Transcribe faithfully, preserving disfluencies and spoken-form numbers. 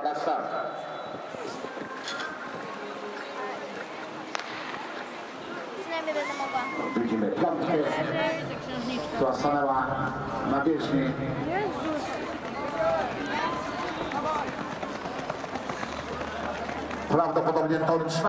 uwaga, start. Nie będę mogła. Widzimy piątkę, która stanęła na bieżni. Prawdopodobnie to